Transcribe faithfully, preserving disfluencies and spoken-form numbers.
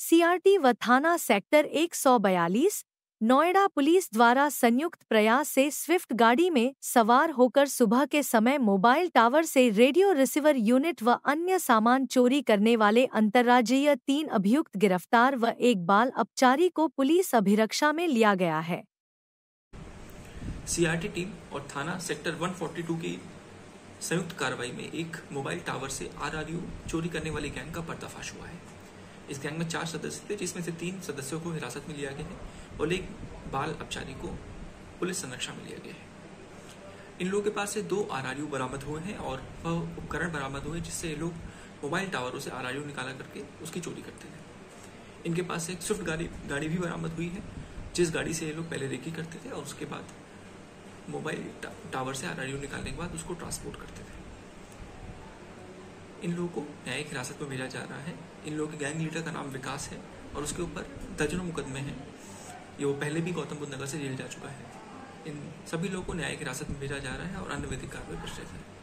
CRT व थाना sector एक सौ बयालीस, नोएडा पुलिस द्वारा संयुक्त प्रयास से स्विफ्ट गाड़ी में सवार होकर सुबह के समय मोबाइल टावर से रेडियो रिसीवर यूनिट व अन्य सामान चोरी करने वाले अंतर्राज्यीय तीन अभियुक्त गिरफ्तार व एक बाल अपचारी को पुलिस अभिरक्षा में लिया गया है। सीआरटी टीम और थाना सेक्टर एक सौ बयालीस की संयुक्त कार्रवाई में एक मोबाइल टावर से आरआरयू चोरी करने वाली गैंग का पर्दाफाश हुआ है। इस गैंग में चार सदस्य थे, जिसमें से तीन सदस्यों को हिरासत में लिया गया है और एक बाल अपचारी को पुलिस संरक्षण में लिया गया है। इन लोगों के पास से दो आरआरयू बरामद हुए हैं और वह उपकरण बरामद हुए जिससे ये लोग मोबाइल टावरों से आरआरयू निकाला करके उसकी चोरी करते थे। इनके पास से एक स्विफ्ट गाड़ी गाड़ी भी बरामद हुई है, जिस गाड़ी से ये लोग पहले रेकी करते थे और उसके बाद मोबाइल टावर से आरआरयू निकालने के बाद उसको ट्रांसपोर्ट करते थे। इन लोगों को न्यायिक हिरासत में भेजा जा रहा है। इन लोगों के गैंग लीडर का नाम विकास है और उसके ऊपर दर्जनों मुकदमे हैं। ये वो पहले भी गौतम बुद्ध नगर से जेल जा चुका है। इन सभी लोगों को न्यायिक हिरासत में भेजा जा रहा है और अन्य विधिक कार्रवाई कर रहे हैं।